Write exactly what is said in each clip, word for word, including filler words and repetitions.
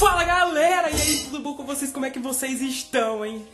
Fala galera, e aí, tudo bom com vocês? Como é que vocês estão, hein?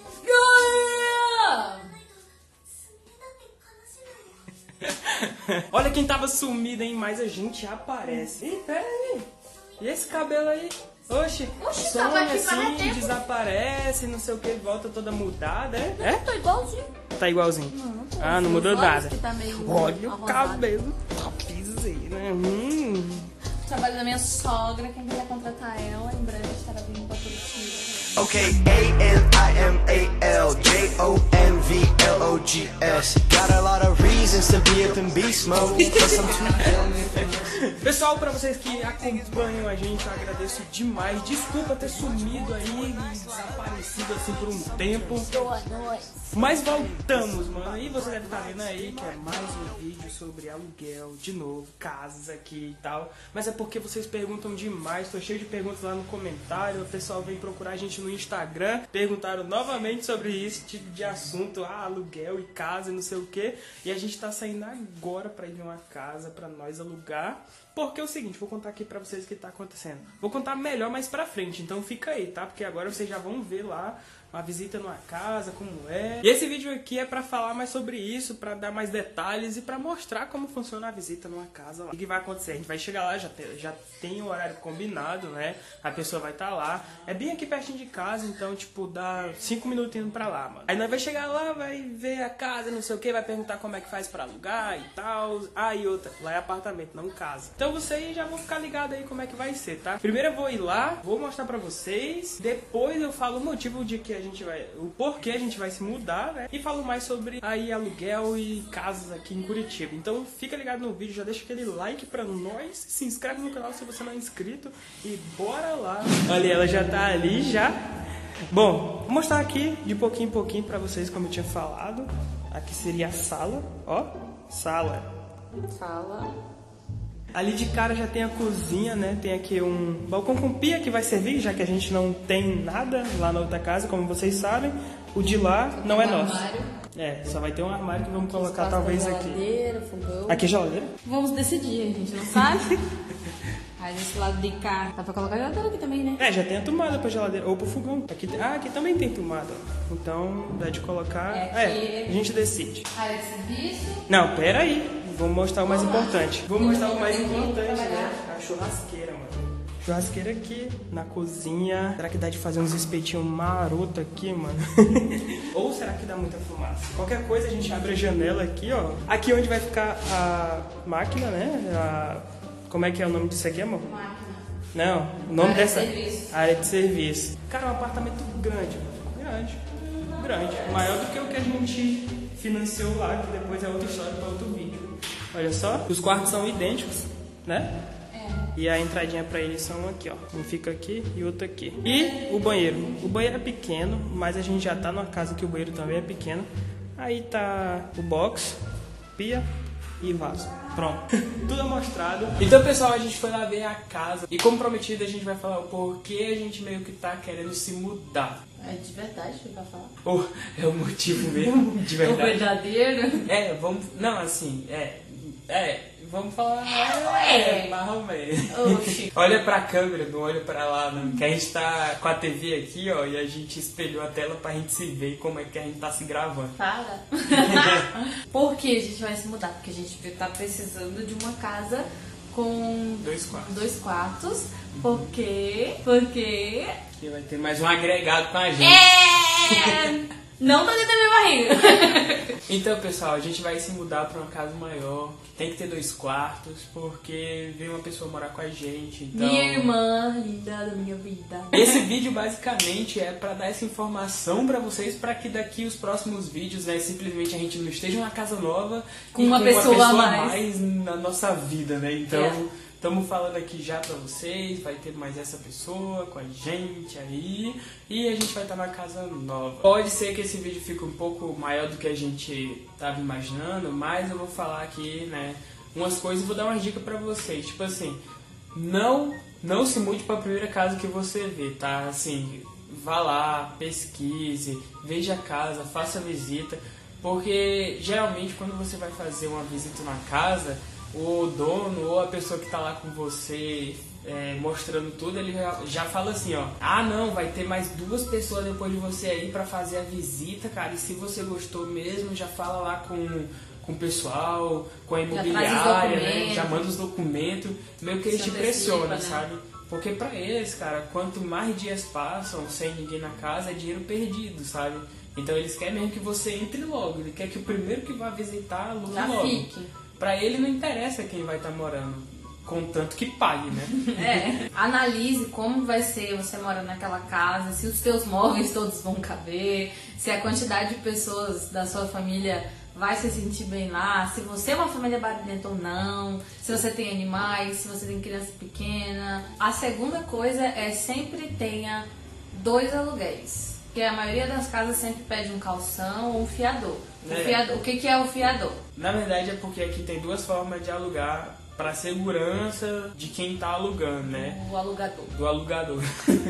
Olha quem tava sumido, hein? Mas a gente aparece. Ih, pera aí. E esse cabelo aí? Oxi, Oxi, some tava aqui assim, tempo. desaparece, não sei o que, volta toda mudada, é? É? Tô igualzinho. Tá igualzinho? Não, não tô. Ah, não Os mudou olhos nada. que tá meio Olha o arrosado. cabelo topzera, né? Hum. Trabalho da minha sogra, quem quiser contratar ela, em breve estará vindo pra Curitiba. Okay, A N I M A L J O N V L O G S. Got a lot of reasons to be up in beast mode, but I'm too young. Pessoal, pra vocês que acompanham a gente, eu agradeço demais. Desculpa ter sumido aí, desaparecido assim por um tempo. Boa noite. Mas voltamos, mano. E você deve estar vendo aí que é mais um vídeo sobre aluguel, de novo, casas aqui e tal. Mas é porque vocês perguntam demais, tô cheio de perguntas lá no comentário. O pessoal vem procurar a gente no Instagram, perguntaram novamente sobre esse tipo de assunto, ah, aluguel e casa e não sei o que. E a gente tá saindo agora pra ir ver uma casa pra nós alugar. Porque é o seguinte, vou contar aqui pra vocês o que tá acontecendo. Vou contar melhor mais pra frente, então fica aí, tá? Porque agora vocês já vão ver lá uma visita numa casa, como é. E esse vídeo aqui é pra falar mais sobre isso, pra dar mais detalhes e pra mostrar como funciona a visita numa casa lá. O que vai acontecer? A gente vai chegar lá, já tem, já tem o horário combinado, né? A pessoa vai estar lá. É bem aqui pertinho de casa, então, tipo, dá cinco minutinhos pra lá, mano. Aí nós vai chegar lá, vai ver a casa, não sei o que, vai perguntar como é que faz pra alugar e tal. Ah, e outra, lá é apartamento, não casa. Então vocês já vão ficar ligados aí como é que vai ser, tá? Primeiro eu vou ir lá, vou mostrar pra vocês, depois eu falo o motivo de que a gente vai, o porquê a gente vai se mudar, né? E falo mais sobre aí aluguel e casas aqui em Curitiba. Então fica ligado no vídeo, já deixa aquele like pra nós, se inscreve no canal se você não é inscrito e bora lá. Olha, ela já tá ali já. Bom, vou mostrar aqui de pouquinho em pouquinho pra vocês como eu tinha falado. Aqui seria a sala, ó, sala. Fala. Ali de cara já tem a cozinha, né? Tem aqui um balcão com pia que vai servir, já que a gente não tem nada lá na outra casa, como vocês sabem. O de lá não é nosso. Armário. É, só vai ter um armário que vamos colocar Espaço talvez da aqui. geladeira, fogão. Aqui é geladeira? Vamos decidir, a gente não sabe. Aí desse lado de cá, dá pra colocar a geladeira aqui também, né? É, já tem a tomada pra geladeira, ou pro fogão. Aqui, ah, aqui também tem tomada. Então, dá de colocar. É, É, a gente decide. Área de serviço. Não, pera aí. Vou mostrar o mais Vamos lá. importante. Vou mostrar o mais Tem que importante, né? trabalhar. A churrasqueira, mano. Churrasqueira aqui na cozinha. Será que dá de fazer uns espetinhos maroto aqui, mano? Ou será que dá muita fumaça? Qualquer coisa a gente abre a janela aqui, ó. Aqui onde vai ficar a máquina, né? A... Como é que é o nome disso aqui, amor? Máquina. Não, o nome Área de dessa... serviço. Área de serviço. Cara, é um apartamento grande, mano. Grande. Grande. Maior do que o que a gente financiou lá, que depois é outra história para outro vídeo. Olha só, os quartos são idênticos, né? É. E a entradinha para eles são aqui, ó. Um fica aqui e outro aqui. E o banheiro. O banheiro é pequeno, mas a gente já tá numa casa que o banheiro também é pequeno. Aí tá o box, pia e vaso. Pronto. Tudo mostrado. Então, pessoal, a gente foi lá ver a casa. E como prometido, a gente vai falar o porquê a gente meio que tá querendo se mudar. É de verdade que vai falar? Oh, é o motivo mesmo, de O verdade. verdadeiro. É, vamos... Não, assim, é... É, vamos falar... É. É, mais ou menos. Oxi. Olha pra câmera, não olha pra lá, não. Que a gente tá com a T V aqui, ó, e a gente espelhou a tela pra gente se ver como é que a gente tá se gravando. Para. Por que a gente vai se mudar? Porque a gente tá precisando de uma casa com Dois quartos. dois quartos. Por quê? Porque... E vai ter mais um agregado com a gente. É... Não tá dentro da minha barriga. Então, pessoal, a gente vai se mudar pra uma casa maior, que tem que ter dois quartos, porque veio uma pessoa morar com a gente, então... Minha irmã, linda da minha vida. Esse vídeo basicamente é pra dar essa informação pra vocês, pra que daqui os próximos vídeos, né, simplesmente a gente não esteja numa casa nova Com e uma pessoa a mais. mais na nossa vida, né? Então, É. estamos falando aqui já pra vocês, vai ter mais essa pessoa com a gente aí, e a gente vai estar na casa nova. Pode ser que esse vídeo fique um pouco maior do que a gente tava imaginando, mas eu vou falar aqui, né, umas coisas e vou dar umas dicas pra vocês. Tipo assim, não, não se mude pra primeira casa que você vê, tá? Assim, vá lá, pesquise, veja a casa, faça a visita, porque geralmente quando você vai fazer uma visita na casa, o dono ou a pessoa que está lá com você é, mostrando tudo, ele já, já fala assim, ó, ah não, vai ter mais duas pessoas depois de você aí pra fazer a visita, cara, e se você gostou mesmo, já fala lá com, com o pessoal, com a imobiliária, né, já manda os documentos, meio que ele te pressiona, né? Sabe? Porque pra eles, cara, quanto mais dias passam sem ninguém na casa, é dinheiro perdido, sabe? Então eles querem mesmo que você entre logo, ele quer que o primeiro que vai visitar alugue logo. Fique. Pra ele não interessa quem vai estar morando, contanto que pague, né? É, analise como vai ser você morar naquela casa, se os seus móveis todos vão caber, se a quantidade de pessoas da sua família vai se sentir bem lá, se você é uma família barulhenta ou não, se você tem animais, se você tem criança pequena. A segunda coisa é sempre tenha dois aluguéis, porque a maioria das casas sempre pede um calção ou um fiador. O, é. fiador, o que, que é o fiador? Na verdade é porque aqui tem duas formas de alugar para segurança de quem tá alugando, né? O alugador. Do alugador.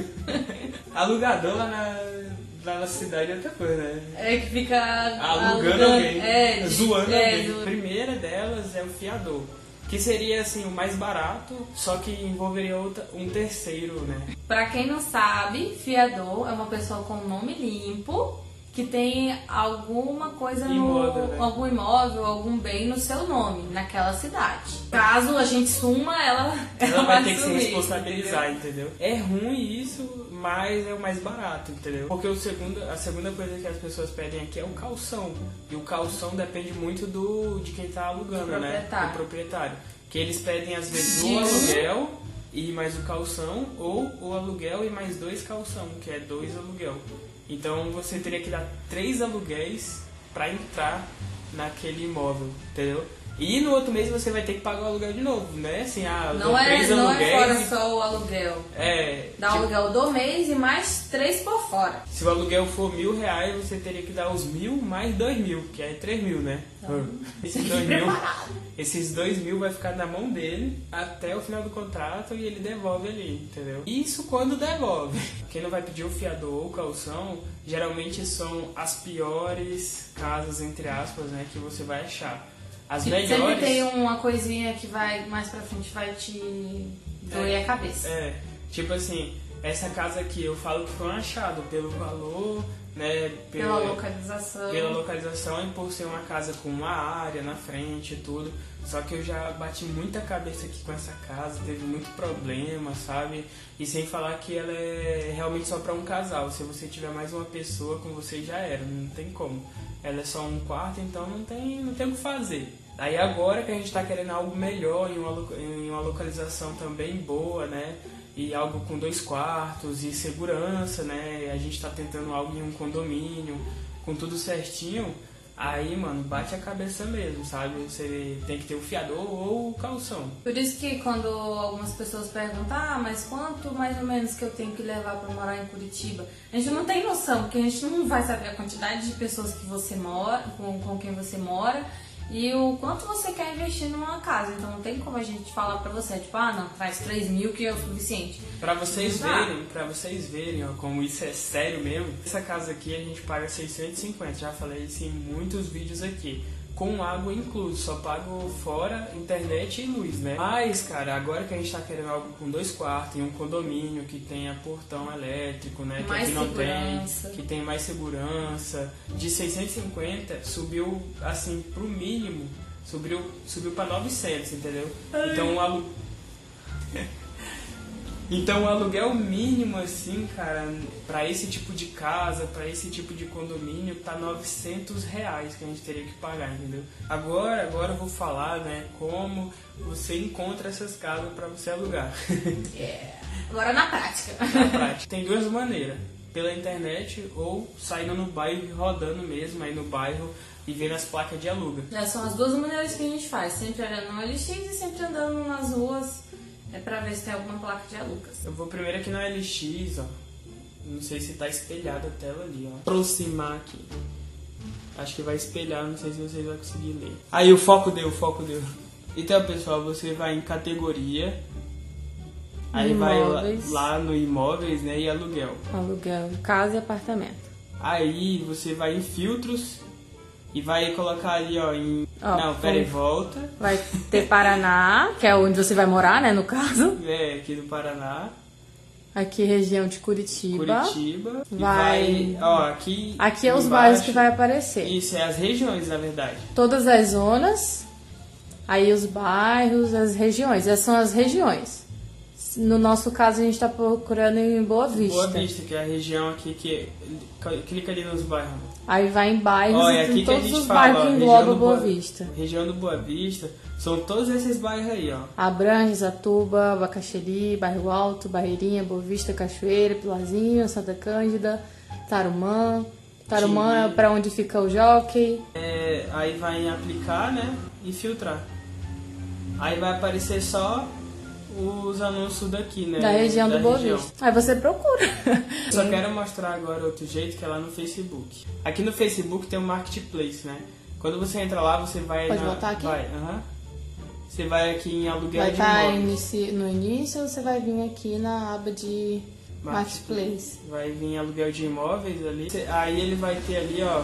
Alugador lá na... lá na cidade é outra coisa, né? É que fica alugando, alugando alguém, é, de, zoando é, alguém. Do... A primeira delas é o fiador, que seria assim o mais barato, só que envolveria outra, um terceiro, né? Pra quem não sabe, fiador é uma pessoa com nome limpo que tem alguma coisa imóvel, no né? algum imóvel, algum bem no seu nome naquela cidade. Caso a gente suma, ela ela, ela vai ter que sumir, se responsabilizar, entendeu? entendeu? É ruim isso, mas é o mais barato, entendeu? Porque o segundo, a segunda coisa que as pessoas pedem aqui é o calção. E o calção depende muito do de quem tá alugando, do né? proprietário. Do proprietário. Que eles pedem às vezes o aluguel e mais o calção, ou o aluguel e mais dois calção, que é dois aluguel. Então você teria que dar três aluguéis para entrar naquele imóvel, entendeu? E no outro mês você vai ter que pagar o aluguel de novo, né? Assim, ah, não é, três não aluguéis. Não é fora só o aluguel. É. Dá tipo, o aluguel do mês e mais três por fora. Se o aluguel for mil reais, você teria que dar os mil mais dois mil, que é três mil, né? Então, esses, dois mil, esses dois mil vai ficar na mão dele até o final do contrato e ele devolve ali, entendeu? Isso quando devolve. Quem não vai pedir o fiador ou o calção, geralmente são as piores casas, entre aspas, né, que você vai achar. As Sempre melhores... tem uma coisinha que vai mais pra frente vai te doer é, a cabeça. É, tipo assim, essa casa aqui eu falo que foi um achado pelo valor, né? Pela, pela localização. Pela localização e por ser uma casa com uma área na frente e tudo. Só que eu já bati muita cabeça aqui com essa casa, teve muito problema, sabe? E sem falar que ela é realmente só pra um casal. Se você tiver mais uma pessoa com você, já era, não tem como. Ela é só um quarto, então não tem, não tem o que fazer. Aí agora que a gente tá querendo algo melhor, em uma, em uma localização também boa, né? E algo com dois quartos e segurança, né? A gente tá tentando algo em um condomínio, com tudo certinho. Aí, mano, bate a cabeça mesmo, sabe? Você tem que ter o fiador ou o calção. Por isso que quando algumas pessoas perguntam, ah, mas quanto mais ou menos que eu tenho que levar pra morar em Curitiba? A gente não tem noção, porque a gente não vai saber a quantidade de pessoas que você mora, com, com quem você mora, e o quanto você quer investir numa casa. Então não tem como a gente falar pra você, tipo, ah, não, traz três mil que é o suficiente. Pra vocês verem, pra vocês verem, ó, como isso é sério mesmo, essa casa aqui a gente paga seiscentos e cinquenta, já falei isso em muitos vídeos aqui, com água incluso, só pago fora internet e luz, né? Mas, cara, agora que a gente tá querendo algo com dois quartos, em um condomínio que tenha portão elétrico, né? Que mais aqui não segurança. tem, que tem mais segurança, de seiscentos e cinquenta subiu, assim, pro mínimo, subiu, subiu pra novecentos, entendeu? Então o aluguel... Então o aluguel mínimo, assim, cara, pra esse tipo de casa, pra esse tipo de condomínio, tá novecentos reais que a gente teria que pagar, entendeu? Agora, agora eu vou falar, né, como você encontra essas casas pra você alugar. Yeah. Agora na prática. Na prática. Tem duas maneiras, pela internet ou saindo no bairro e rodando mesmo aí no bairro e vendo as placas de aluga. Essas são as duas maneiras que a gente faz, sempre olhando no L X e sempre andando nas ruas. É pra ver se tem alguma placa de alugas. Eu vou primeiro aqui na L X, ó. Não sei se tá espelhada a tela ali, ó. Aproximar aqui. Acho que vai espelhar, não sei se vocês vão conseguir ler. Aí o foco deu, o foco deu. Então, pessoal, você vai em categoria. Aí Imóveis. vai lá, lá no imóveis, né? E aluguel. Aluguel, casa e apartamento. Aí você vai em filtros. E vai colocar ali, ó, em... Ó, não, pera aí, volta. Vai ter Paraná, que é onde você vai morar, né, no caso. É, aqui do Paraná. Aqui região de Curitiba. Curitiba. Vai... E vai... Ó, aqui... Aqui é os embaixo, bairros que vai aparecer. Isso, é as regiões, na verdade. Todas as zonas, aí os bairros, as regiões. Essas são as regiões. No nosso caso, a gente está procurando em Boa Vista. Boa Vista, que é a região aqui que... Clica ali nos bairros. Aí vai em bairros, Ó, é e aqui tem que a todos gente os fala, bairros ó, que região englobam do Boa Boa- Vista. Região do Boa Vista, são todos esses bairros aí, ó. Abrantes, Atuba, Bacaxeri, Bairro Alto, Barreirinha, Boa Vista, Cachoeira, Pilarzinho, Santa Cândida, Tarumã. Tarumã Sim. é pra onde fica o Jockey. É, aí vai em aplicar, né, e filtrar. Aí vai aparecer só os anúncios daqui, né? Da região da do Boa região. Vista. Aí você procura. Só quero mostrar agora outro jeito, que é lá no Facebook. Aqui no Facebook tem um Marketplace, né? Quando você entra lá, você vai... Pode na... voltar aqui? Vai, aham. Você vai aqui em aluguel Vai de estar imóveis. no início, você vai vir aqui na aba de Marketplace. Marketplace. Vai vir aluguel de imóveis ali. Aí ele vai ter ali, ó,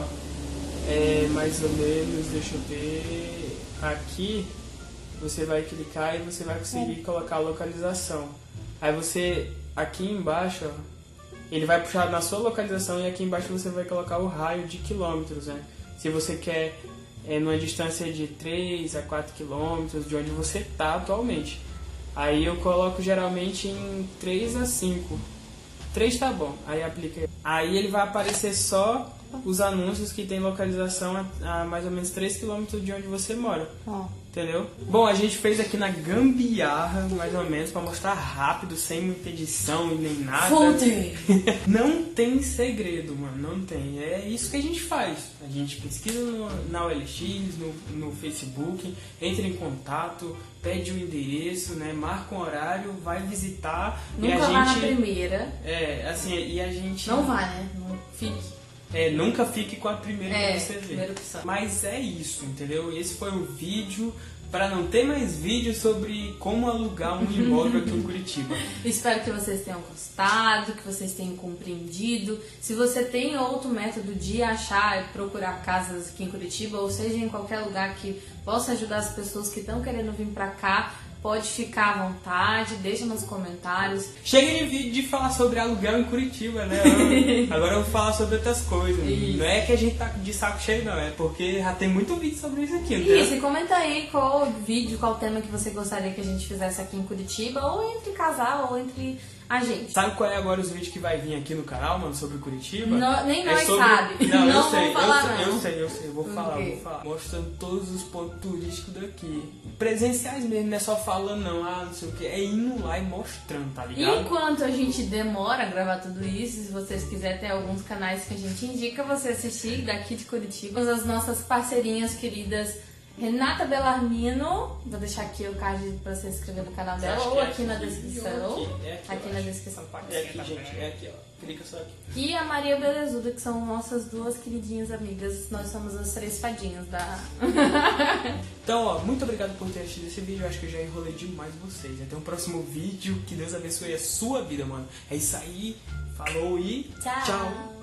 é, mais ou menos, deixa eu ver, aqui você vai clicar e você vai conseguir É. colocar a localização. Aí você, aqui embaixo, ó, ele vai puxar na sua localização e aqui embaixo você vai colocar o raio de quilômetros, né? Se você quer é, numa distância de três a quatro quilômetros de onde você está atualmente. Aí eu coloco geralmente em três a cinco. três tá bom, aí aplica. Aí ele vai aparecer só os anúncios que tem localização a, a mais ou menos três quilômetros de onde você mora. Ó. Entendeu? Bom, a gente fez aqui na gambiarra, mais ou menos, pra mostrar rápido, sem muita edição e nem nada. Fonte! Não tem segredo, mano, não tem. É isso que a gente faz. A gente pesquisa no, na O L X, no, no Facebook, entra em contato, pede o endereço, né? Marca um horário, vai visitar. Nunca e a vá gente, na primeira. É, assim, e a gente... Não vai, né? Não fique. É, nunca fique com a primeira É, que você vê. primeira opção. Mas é isso, entendeu? Esse foi o vídeo. Para não ter mais vídeos sobre como alugar um imóvel aqui em Curitiba. Espero que vocês tenham gostado, que vocês tenham compreendido. Se você tem outro método de achar e procurar casas aqui em Curitiba, ou seja, em qualquer lugar que possa ajudar as pessoas que estão querendo vir pra cá, pode ficar à vontade, deixa nos comentários. Chega de vídeo de falar sobre aluguel em Curitiba, né? Agora eu vou falar sobre outras coisas. Isso. Não é que a gente tá de saco cheio, não. É porque já tem muito vídeo sobre isso aqui, entendeu? Isso, e comenta aí qual vídeo, qual tema que você gostaria que a gente fizesse aqui em Curitiba, ou entre casal, ou entre a gente. Sabe qual é agora os vídeos que vai vir aqui no canal, mano, sobre Curitiba? Não, nem É nós sobre... sabe. Não, Não eu sei, vamos falar, eu, sei não. eu sei, eu sei, eu vou Por falar, quê? vou falar. Mostrando todos os pontos turísticos daqui. Presenciais mesmo, não é só falando não, ah, não sei o que, é indo lá e mostrando, tá ligado? Enquanto a gente demora a gravar tudo isso, se vocês quiserem ter alguns canais que a gente indica você assistir daqui de Curitiba, as nossas parceirinhas queridas Renata Bellarmino, vou deixar aqui o card pra você se inscrever no canal dela, Acho ou que é aqui na aqui, descrição, ou aqui, é aqui, aqui eu na acho. descrição. É aqui, gente, é aqui, ó. Clica só aqui. E a Maria Belezuda, que são nossas duas queridinhas amigas. Nós somos as três fadinhas da... Então, ó, muito obrigado por ter assistido esse vídeo. Eu acho que eu já enrolei demais vocês. Até o próximo vídeo. Que Deus abençoe a sua vida, mano. É isso aí. Falou e Tchau. tchau.